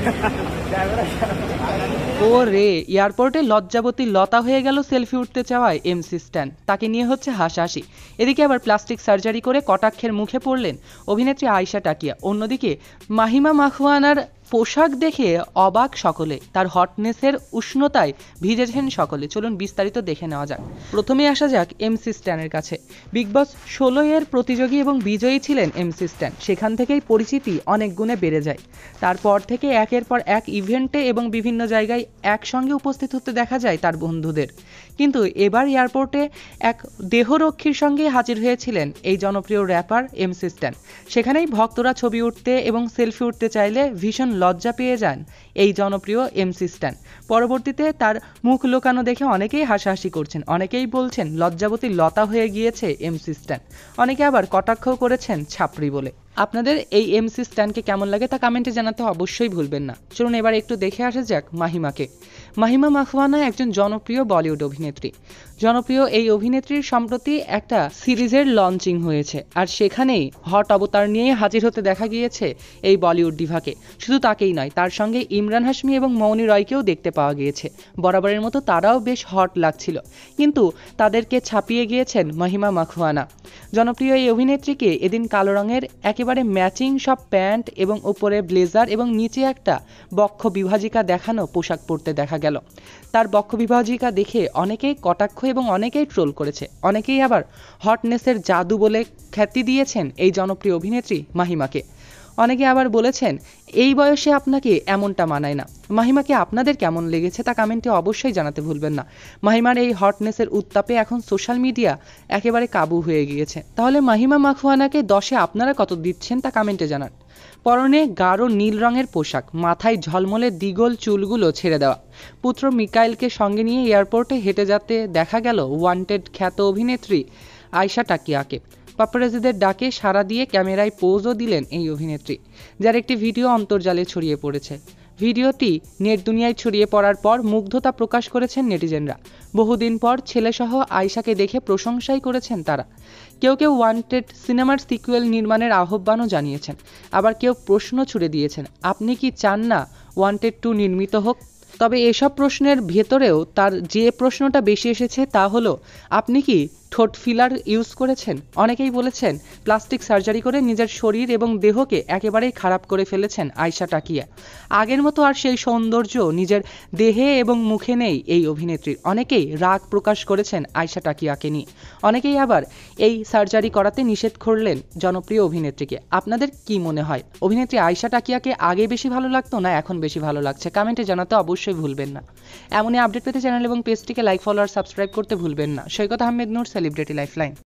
ওরে, এয়ারপোর্টে লজ্জাবতী লতা হয়ে গেল সেলফি উঠতে চাওয়ায় এমসি স্ট্যান, তাকে নিয়ে হচ্ছে হাসাহাসি। এদিকে আবার প্লাস্টিক সার্জারি করে কটাক্ষের মুখে পড়লেন অভিনেত্রী আয়েশা টাকিয়া। অন্যদিকে মাহিমা মাখওয়ানার পোশাক দেখে অবাক সকলে, তার হটনেসের উষ্ণতায় ভিজেছেন সকলে। চলুন বিস্তারিত দেখে নেওয়া যাক। প্রথমে আসা যাক এমসি স্ট্যানের কাছে। বিগ বস 16 এর প্রতিযোগী এবং বিজয়ী ছিলেন এমসি স্ট্যান। সেখান থেকেই পরিচিতি অনেক গুণে বেড়ে যায়। তারপর থেকে একের পর এক ইভেন্টে এবং বিভিন্ন জায়গায় একসঙ্গে উপস্থিত হতে দেখা যায় তার বন্ধুদের। কিন্তু এবার এয়ারপোর্টে এক দেহরক্ষীর সঙ্গে হাজির হয়েছিলেন এই জনপ্রিয় র্যাপার এমসি স্ট্যান। সেখানেই ভক্তরা ছবি উঠতে এবং সেলফি উঠতে চাইলে ভীষণ লজ্জা পেয়ে যান এই জনপ্রিয় এমসি স্ট্যান। পরবর্তীতে তার মুখ লুকানো দেখে অনেকেই হাসাহাসি করছেন, অনেকেই বলছেন লজ্জাবতী লতা হয়ে গিয়েছে এমসি স্ট্যান, অনেকে আবার কটাক্ষ করেছেন ছাপড়ি বলে। আপনাদের এই এমসি স্ট্যানকে কেমন লাগে তা কমেন্টে জানাতে অবশ্যই ভুলবেন না। চলুন এবার একটু দেখে আসা যাক মাহিমাকে। মাহিমা মাখওয়ানা একজন জনপ্রিয় বলিউড অভিনেত্রী। জনপ্রিয় এই অভিনেত্রীর সম্প্রতি একটা সিরিজের লঞ্চিং হয়েছে, আর সেখানেই হট অবতার নিয়ে হাজির হতে দেখা গিয়েছে এই বলিউড ডিভাকে। শুধু তাকেই নয়, তার সঙ্গে ইমরান হাশমি এবং মৌনি রয়কেও দেখতে পাওয়া গিয়েছে। বরাবরের মতো তারাও বেশ হট লাগছিল, কিন্তু তাদেরকে ছাপিয়ে গিয়েছেন মাহিমা মাখওয়ানা। জনপ্রিয় এই অভিনেত্রীকে এদিন কালো রঙের একেবারে ম্যাচিং সব প্যান্ট এবং উপরে ব্লেজার এবং নিচে একটা বক্ষ বিভাজিকা দেখানো পোশাক পরতে দেখা গেল। তার বক্ষ বিভাজিকা দেখে অনেকেই কটাক্ষ এবং অনেকেই ট্রোল করেছে, অনেকেই আবার হটনেসের জাদু বলে খ্যাতি দিয়েছেন এই জনপ্রিয় অভিনেত্রী মাহিমাকে। অনেকে আবার বলেছেন এই বয়সে আপনাকে এমনটা মানায় না। মাহিমাকে আপনাদের কেমন লেগেছে তা কমেন্টে অবশ্যই জানাতে ভুলবেন না। মাহিমার এই হটনেসের উত্তাপে এখন সোশ্যাল মিডিয়া একেবারে কাবু হয়ে গিয়েছে। তাহলে মাহিমা মাখওয়ানাকে 10-এ আপনারা কত দিচ্ছেন তা কমেন্টে জানান। পরনে গাঢ় নীল রঙের পোশাক, মাথায় ঝলমলে দ্বিগোল চুলগুলো ছেড়ে দেওয়া, পুত্র মিকাইলকে সঙ্গে নিয়ে এয়ারপোর্টে হেঁটে যেতে দেখা গেল ওয়ান্টেড খ্যাত অভিনেত্রী আয়েশা টাকিয়াকে। পাপারাজিদের ডাকে সাড়া দিয়ে ক্যামেরায় পোজও দিলেন এই অভিনেত্রী, যার একটি ভিডিও অন্তর্জালে ছড়িয়ে পড়েছে। ভিডিওটি নেট দুনিয়ায় ছড়িয়ে পড়ার পর মুগ্ধতা প্রকাশ করেছেন নেটিজেনরা। বহুদিন পর ছেলেসহ আয়েশাকে দেখে প্রশংসাই করেছেন তারা। কেউ কেউ ওয়ান্টেড সিনেমার সিকুয়েল নির্মাণের আহ্বানও জানিয়েছেন, আবার কেউ প্রশ্ন ছুড়ে দিয়েছেন, আপনি কি চান না ওয়ান্টেড 2 নির্মিত হোক? তবে এসব প্রশ্নের ভেতরেও তার যে প্রশ্নটা বেশি এসেছে তা হলো, আপনি কি ঠোঁট ফিলার ইউজ করেছেন? অনেকেই বলেছেন প্লাস্টিক সার্জারি করে নিজের শরীর এবং দেহকে একেবারেই খারাপ করে ফেলেছেন আয়েশা টাকিয়া। আগের মতো আর সেই সৌন্দর্য নিজের দেহে এবং মুখে নেই এই অভিনেত্রীর। অনেকেই রাগ প্রকাশ করেছেন আয়েশা টাকিয়াকে নিয়ে, অনেকেই আবার এই সার্জারি করাতে নিষেধ করলেন জনপ্রিয় অভিনেত্রীকে। আপনাদের কি মনে হয়, অভিনেত্রী আয়েশা টাকিয়াকে আগে বেশি ভালো লাগতো না এখন বেশি ভালো লাগছে? কমেন্টে জানাতে অবশ্যই ভুলবেন না। এমনই আপডেট পেতে চ্যানেল এবং পেজটিকে লাইক, ফলো আর সাবস্ক্রাইব করতে ভুলবেন না। Saikat Ahmed Noor, celebrity lifeline.